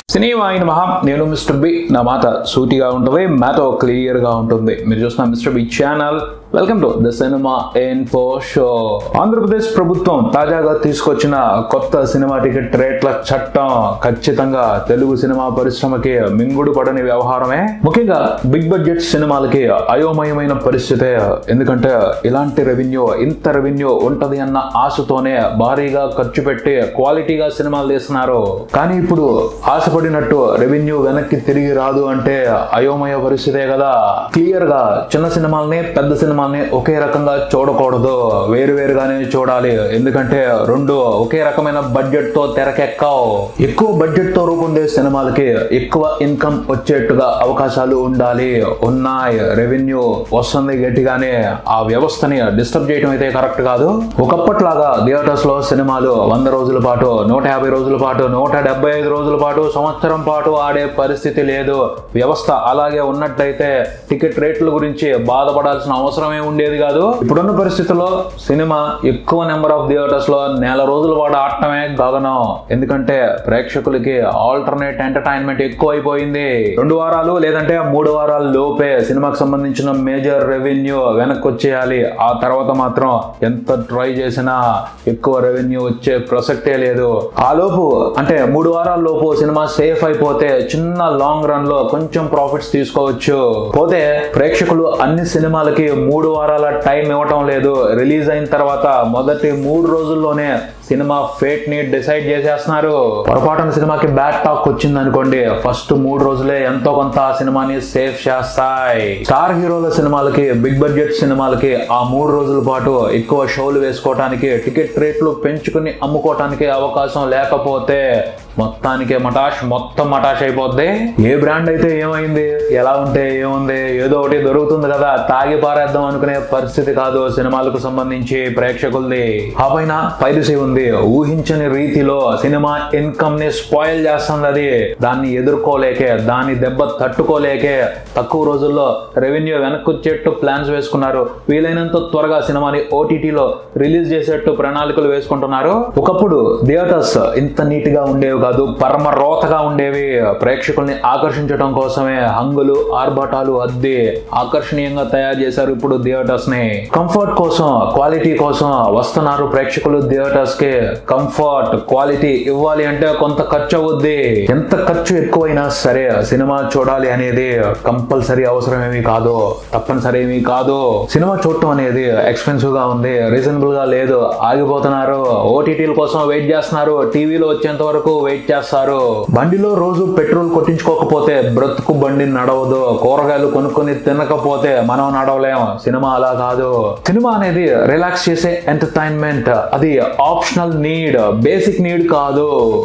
Cinema అయిన మహా నేను మిస్టర్ బి నా మాట సూటిగా ఉంటుంది మ్యాథో క్లియర్ గా ఉంటుంది మీరు చూస్తున్న mister B channel welcome to the cinema info show Andhra Pradesh ప్రభుత్వం తాజాగా తీసుకొచ్చిన కొత్త సినిమా టికెట్ రేట్ల చట్టం ఖచ్చితంగా తెలుగు సినిమా పరిశ్రమకి మింగుడు పడని వ్యవహారమే ముఖ్యంగా బిగ్ బడ్జెట్ సినిమాలకి అయోమయమైన పరిస్థితే ఎందుకంటే ఇలాంటి ఇంత రెవెన్యూ ఉంటది అన్న ఆశతోనే భారీగా ఖర్చు పెట్టి క్వాలిటీగా సినిమాలు తీస్తున్నారు కానీ ఇప్పుడు ఆశపడినట్టు రెవెన్యూ వెనక్కి తిరిగి రాదు అంటే అయోమయ పరిస్థితే కదా క్లియర్ గా చిన్న సినిమాల్ని పెద్ద సినిమాల్ని ఒకే రకంగా చూడకూడదు వేరువేరుగానే చూడాలి ఎందుకంటే రెండు ఒకే రకమైన బడ్జెట్ తో తెరకెక్కావు ఎక్కువ బడ్జెట్ తో రూపొందే సినిమాలకి ఎక్కువ ఇన్కమ్ వచ్చేట్టుగా అవకాశాలు ఉండాలి ఉన్నాయి రెవెన్యూ వస్తుంది గట్టిగానే ఆ వ్యవస్థని డిస్టర్బ్ చేయడం అయితే కరెక్ట్ కాదు ఒకప్పట్లాగా థియేటర్స్ లో సినిమాలు 100 రోజుల పాటు 150 రోజుల పాటు 175 రోజుల పాటు సంవత్సరం పాటు ఆడే పరిస్థితి లేదు వ్యవస్థ అలాగే ఉన్నట్లయితే టికెట్ రేట్ల గురించి బాధపడాల్సిన అవసరమే ఉండేది కాదు ఇప్పుడున్న పరిస్థితుల్లో సినిమా ఎక్కువ నెంబర్ ఆఫ్ థియేటర్స్ లో నెల రోజుల పాటు ఆడటమే గగనం ఎందుకంటే ప్రేక్షకులకి ఆల్టర్నేట్ ఎంటర్టైన్మెంట్ ఎక్కువ అయిపోయింది 2 వారాలు లేదంటే 3 వారాల లోపే సినిమాకి సంబంధించిన మేజర్ రెవెన్యూ వెనక్కి వచ్చేయాలి ఆ తర్వాత మాత్రం ఎంత ట్రై చేసినా ఎక్కువ రెవెన్యూ వచ్చే ప్రసక్తే లేదు ఆ లోపు అంటే 3 వారాల లోపు సినిమా సేఫ్ అయిపోతే చిన్న లాంగ్ రన్ లో కొంచెం ప్రాఫిట్స్ తీసుకోవచ్చు పోతే ప్రేక్షకులు అన్ని సినిమాలకి 3 వారాల టైం ఇవ్వటం లేదు రిలీజ్ అయిన తర్వాత మొదటి 3 రోజుల్లోనే సినిమా ఫేట్ ని డిసైడ్ చేసేస్తున్నారు పొరపాటున సినిమాకి బ్యాడ్ టాక్ వచ్చింది అనుకోండి ఫస్ట్ 3 రోజులే ఎంతో కొంత ఆ సినిమాని సేఫ్ చేస్తాయి స్టార్ హీరోల సినిమాలకి బిగ్ బడ్జెట్ సినిమాలకి ఆ 3 రోజుల పాటు ఎక్కువ షోలు వేసుకోవటానికి టికెట్ రేట్లు పెంచుకుని అమ్ముకోవటానికి అవకాశం లేకపోతే మొత్తానికే మొత్తం మటాష్ అయిపోద్ది ఏ బ్రాండ్ అయితే ఏమైంది ఎలా ఉంటే ఏముంది ఏదో ఒకటి దొరుకుతుంది కదా తాగి పారేద్దాం అనుకునే పరిస్థితి కాదు సినిమాలకు సంబంధించి ప్రేక్షకులది ఆ పైన పైరసీ ఉంది ఊహించని రీతిలో సినిమా ఇన్కమ్ ని స్పాయిల్ చేస్తుంది అది దాన్ని ఎదుర్కోలేకే దాని దెబ్బ తట్టుకోలేకే తక్కువ రోజుల్లో రెవెన్యూ వెనక్కి వచ్చేట్టు ప్లాన్స్ వేసుకున్నారు వీలైనంత త్వరగా సినిమాని ఓటీటీలో రిలీజ్ చేసేట్టు ప్రణాళికలు వేసుకుంటున్నారు ఒకప్పుడు థియేటర్స్ ఇంత నీట్ గా ఉండేవి కాదు పరమ రోతగా ఉండేవి ప్రేక్షకుల్ని ఆకర్షించడం కోసమే హంగులు ఆర్భాటాలు అద్ది ఆకర్షణీయంగా తయారు చేశారు ఇప్పుడు థియేటర్స్ ని కంఫర్ట్ కోసం క్వాలిటీ కోసం వస్తున్నారు ప్రేక్షకులు థియేటర్స్ కి కంఫర్ట్ క్వాలిటీ ఇవ్వాలి అంటే కొంత ఖర్చు అవుద్ది ఎంత ఖర్చు ఎక్కువైనా సరే సినిమా చూడాలి అనేది కంపల్సరీ అవసరం ఏమీ కాదు తప్పనిసరి ఏమీ కాదు సినిమా చూడటం అనేది ఎక్స్పెన్సివ్ గా ఉంది రీజనబుల్ గా లేదు ఆగిపోతున్నారు ఓటీటీల కోసం వెయిట్ చేస్తున్నారు టీవీలో వచ్చేంత వరకు వెయిట్ చేస్తారు బండిలో రోజు పెట్రోల్ కొట్టించుకోకపోతే బ్రతుకు బండి నడవదు కూరగాయలు కొనుక్కొని తినకపోతే మనం నడవలేం సినిమా అలా కాదు సినిమా అనేది రిలాక్స్ చేసే ఎంటర్టైన్మెంట్ అది ఆప్షనల్ నీడ్ బేసిక్ నీడ్ కాదు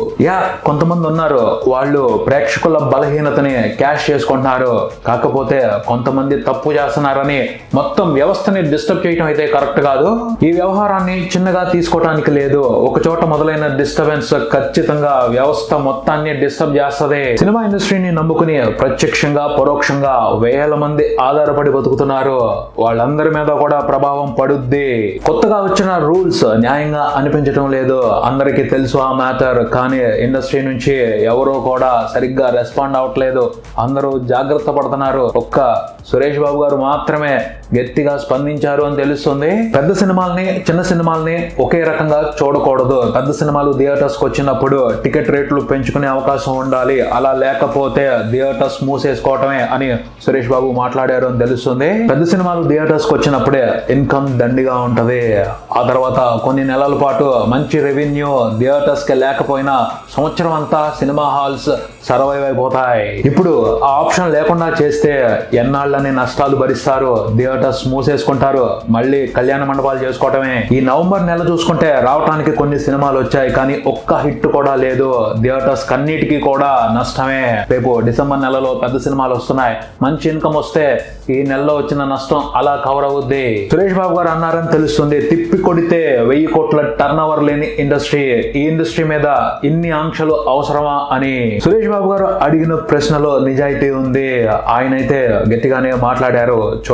కొంతమంది ఉన్నారు వాళ్ళు ప్రేక్షకుల బలహీనతని క్యాష్ చేసుకుంటున్నారు కాకపోతే కొంతమంది తప్పు చేస్తున్నారని మొత్తం వ్యవస్థని డిస్టర్బ్ చేయడం అయితే కరెక్ట్ కాదు ఈ వ్యవహారాన్ని చిన్నగా తీసుకోవటానికి లేదు ఒక చోట మొదలైన డిస్టర్బెన్స్ ఖచ్చితంగా వ్యవస్థ మొత్తాన్ని డిస్టర్బ్ చేస్తది సినిమా ఇండస్ట్రీని నమ్ముకుని ప్రత్యక్షంగా పరోక్షంగా వేల మంది ఆధారపడి బతుకుతున్నారు వాళ్ళందరి మీద కూడా ప్రభావం పడుద్ది కొత్తగా వచ్చిన రూల్స్ న్యాయంగా అనిపించడం లేదు అందరికీ తెలుసు ఆ మ్యాటర్ కానీ ఇండస్ట్రీ నుంచి ఎవరూ కూడా సరిగ్గా రెస్పాండ్ అవ్వట్లేదు అందరూ జాగ్రత్త పడుతున్నారు ఒక్క సురేష్ బాబు గారు మాత్రమే గట్టిగా స్పందించారు అని తెలుస్తుంది పెద్ద సినిమాల్ని చిన్న సినిమాల్ని ఒకే రకంగా చూడకూడదు పెద్ద సినిమాలు థియేటర్స్ కి వచ్చినప్పుడు టికెట్ రేట్లు పెంచుకునే అవకాశం ఉండాలి అలా లేకపోతే థియేటర్స్ మూసేసుకోవటమే అని సురేష్ బాబు మాట్లాడారు అని తెలుస్తుంది పెద్ద సినిమాలు థియేటర్స్ కి వచ్చినప్పుడే ఇన్కమ్ దండిగా ఉంటది ఆ తర్వాత కొన్ని నెలల పాటు మంచి రెవెన్యూ థియేటర్స్ కి లేకపోయినా సంవత్సరం అంతా సినిమా హాల్స్ సర్వైవ్ అయిపోతాయి ఇప్పుడు ఆ ఆప్షన్ లేకుండా చేస్తే ఎన్నాళ్ళని నష్టాలు భరిస్తారు థియేటర్స్ మూసేసుకుంటారు మళ్ళీ కళ్యాణ మండపాలు చేసుకోవటమే ఈ నవంబర్ నెల చూసుకుంటే రావటానికి కొన్ని సినిమాలు వచ్చాయి కానీ ఒక్క హిట్ కూడా లేదు థియేటర్స్ కన్నిటికీ కూడా నష్టమే రేపు డిసెంబర్ నెలలో పెద్ద సినిమాలు వస్తున్నాయి మంచి ఇన్కమ్ వస్తే ఈ నెలలో వచ్చిన నష్టం అలా కవర్ అవుద్ది సురేష్ బాబు గారు అన్నారని తెలుస్తుంది తిప్పి కొడితే 1000 కోట్ల టర్న్ ఓవర్ లేని ఇండస్ట్రీ ఈ ఇండస్ట్రీ మీద ఇన్ని ఆంక్షలు అవసరమా అని సురేష్ బాబు గారు అడిగిన ప్రశ్నలో నిజాయితీ ఉంది ఆయనైతే గట్టిగానే మాట్లాడారు చూడాలి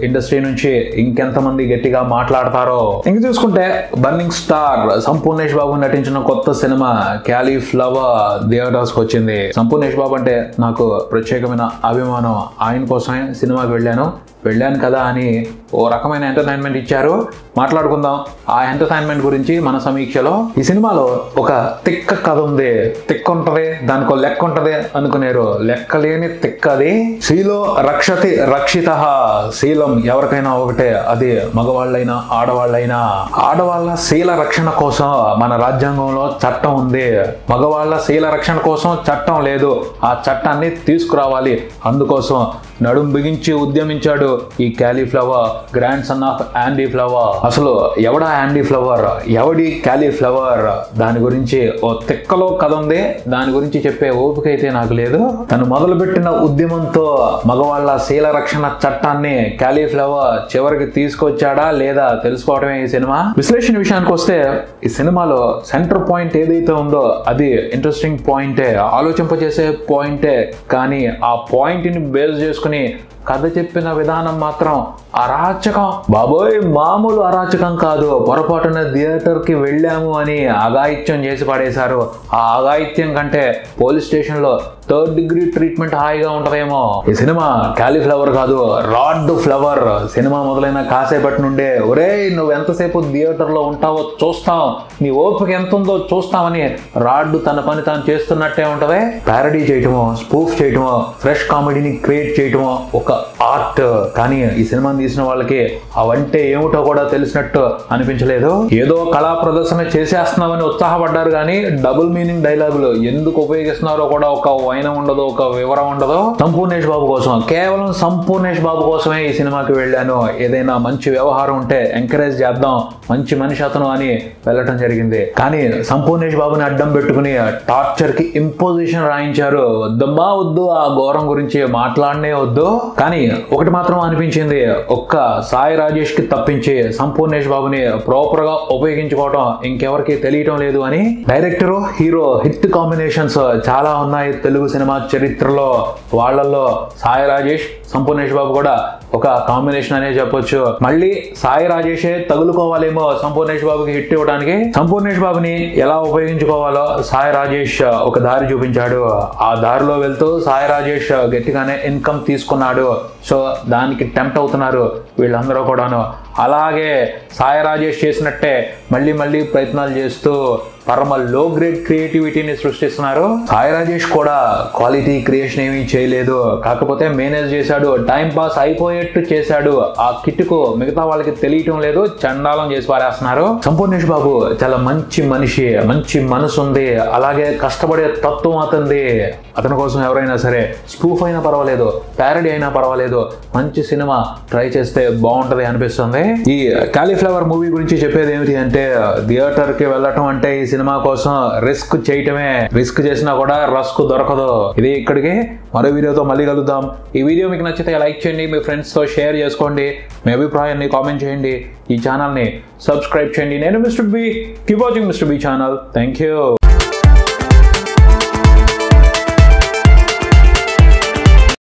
ఇండస్ట్రీ నుంచి ఇంకెంతమంది గట్టిగా మాట్లాడతారో. ఇంక చూసుకుంటే బర్నింగ్ స్టార్ సంపూర్ణేష్ బాబు నటించిన కొత్త సినిమా CauliFlower థియేటర్స్ కి వచ్చింది. సంపూర్ణేష్ బాబు అంటే నాకు ప్రత్యేకమైన అభిమానం. ఆయన కోసమే సినిమాకి వెళ్ళాను కదా అని ఓ రకమైన ఎంటర్టైన్మెంట్ ఇచ్చారు. మాట్లాడుకుందాం ఆ ఎంటర్టైన్మెంట్ గురించి మన సమీక్షలో. ఈ సినిమాలో ఒక తిక్క కథ ఉంది. తిక్క ఉంటది, దానికో లెక్క ఉంటది అనుకునేరు. లెక్కలేని తిక్క అది. శీలో రక్షతి రక్షిత. శీలం ఎవరికైనా ఒకటే, అది మగవాళ్ళైనా ఆడవాళ్ళైనా. ఆడవాళ్ళ శీల రక్షణ కోసం మన రాజ్యాంగంలో చట్టం ఉంది. మగవాళ్ళ శీల రక్షణ కోసం చట్టం లేదు. ఆ చట్టాన్ని తీసుకురావాలి. అందుకోసం నడుం బిగించి ఉద్యమించాడు ఈ CauliFlower, grandson of Andy Flower. అసలు ఎవడా యాండీ ఫ్లవర్, ఎవడి CauliFlower, దాని గురించి ఓ తిక్కలో కథ ఉంది. దాని గురించి చెప్పే ఓపిక అయితే నాకు లేదు. తను మొదలుపెట్టిన ఉద్యమంతో మగవాళ్ళ శీల రక్షణ చట్టాన్ని CauliFlower చివరికి తీసుకొచ్చాడా లేదా తెలుసుకోవడమే ఈ సినిమా. విశ్లేషణ విషయానికి వస్తే ఈ సినిమాలో సెంటర్ పాయింట్ ఏదైతే ఉందో అది ఇంట్రెస్టింగ్ పాయింటే, ఆలోచింపజేసే పాయింటే. కానీ ఆ పాయింట్ ని బేస్ చేసుకుని కథ చెప్పిన విధానం మాత్రం అరాచకం. బాబోయ్, మామూలు అరాచకం కాదు. పొరపాటున థియేటర్ కి వెళ్ళాము అని అఘాయిత్యం చేసి పడేశారు. ఆ అఘాయిత్యం కంటే పోలీస్ స్టేషన్ లో 3rd degree ట్రీట్మెంట్ హాయిగా ఉంటదేమో. ఈ సినిమా CauliFlower కాదు, రాడ్ ఫ్లవర్. సినిమా మొదలైన కాసేపటి నుండే ఒరే నువ్వు ఎంతసేపు థియేటర్ లో ఉంటావో చూస్తాం, నీ ఓపిక ఎంత ఉందో చూస్తామని రాడ్ తన పని తాను చేస్తున్నట్టే ఉంటదే. ప్యారడీ చేయటమో, స్పూఫ్ చేయటమో, ఫ్రెష్ కామెడీని క్రియేట్ చేయటమో ఒక ఆర్ట్. కానీ ఈ సినిమా తీసిన వాళ్ళకి అవంటే ఏమిటో కూడా తెలిసినట్టు అనిపించలేదు. ఏదో కళా ప్రదర్శన చేసేస్తున్నామని ఉత్సాహపడ్డారు కానీ డబుల్ మీనింగ్ డైలాగులు ఎందుకు ఉపయోగిస్తున్నారో కూడా ఒక వైనం ఉండదు, ఒక వివరం ఉండదు. సంపూర్ణేష్ బాబు కోసం, కేవలం సంపూర్ణేష్ బాబు కోసమే ఈ సినిమాకి వెళ్ళాను. ఏదైనా మంచి వ్యవహారం ఉంటే ఎంకరేజ్ చేద్దాం, మంచి మనిషి అతను అని వెళ్ళటం జరిగింది. కానీ సంపూర్ణేష్ బాబుని అడ్డం పెట్టుకుని టార్చర్ కి ఇంపోజిషన్ రాయించారు. వద్దమ్మా వద్దు, ఆ ఘోరం గురించి మాట్లాడనే వద్దు. కానీ ఒకటి మాత్రం అనిపించింది, ఒక్క సాయి రాజేష్ కి తప్పించి సంపూర్ణేష్ బాబుని ప్రాపర్ గా ఉపయోగించుకోవడం ఇంకెవరికి తెలియటం లేదు అని. డైరెక్టర్ హీరో హిట్ కాంబినేషన్స్ చాలా ఉన్నాయి తెలుగు సినిమా చరిత్రలో. వాళ్ళల్లో సాయి రాజేష్, సంపూర్ణేష్ బాబు కూడా ఒక కాంబినేషన్ అనే చెప్పొచ్చు. మళ్ళీ సాయి రాజేషే తగులుకోవాలేమో సంపూర్ణేష్ బాబుకి హిట్ ఇవ్వడానికి. సంపూర్ణేష్ బాబుని ఎలా ఉపయోగించుకోవాలో సాయి రాజేష్ ఒక దారి చూపించాడు. ఆ దారిలో వెళ్తూ సాయి రాజేష్ గట్టిగానే ఇన్కమ్ తీసుకున్నాడు. సో దానికి టెంప్ట్ అవుతున్నారు వీళ్ళందరూ కూడాను. అలాగే సాయి రాజేష్ చేసినట్టే మళ్ళీ ప్రయత్నాలు చేస్తూ పరమ లో గ్రేడ్ క్రియేటివిటీని సృష్టిస్తున్నారు. సాయి రాజేష్ కూడా క్వాలిటీ క్రియేషన్ ఏమీ చేయలేదు, కాకపోతే మేనేజ్ చేశాడు, టైం పాస్ అయిపోయేట్టు చేశాడు. ఆ కిట్టుకు మిగతా వాళ్ళకి తెలియటం లేదు, చండాలం చేసి పారేస్తున్నారు. సంపూర్ణేష్ బాబు చాలా మంచి మనిషి, మంచి మనసు ఉంది, అలాగే కష్టపడే తత్వం అతనిది. అతని కోసం ఎవరైనా సరే స్పూఫ్ అయినా పర్వాలేదు, ప్యారడీ అయినా పర్వాలేదు, మంచి సినిమా ట్రై చేస్తే బాగుంటది అనిపిస్తుంది. ఈ CauliFlower మూవీ గురించి చెప్పేది ఏమిటి అంటే, థియేటర్ కి వెళ్ళటం అంటే ఈ సినిమా కోసం రిస్క్ చేయటమే. రిస్క్ చేసినా కూడా రస్క్ దొరకదు. ఇది ఇక్కడికి. మరో వీడియోతో మళ్ళీ కలుద్దాం. ఈ వీడియో మీకు నచ్చితే లైక్ చేయండి, మీ ఫ్రెండ్స్ తో షేర్ చేసుకోండి, మీ అభిప్రాయాన్ని కామెంట్ చేయండి, ఈ ఛానల్ ని సబ్స్క్రైబ్ చేయండి. నేను mr.b. Keep watching mr.b channel. Thank you.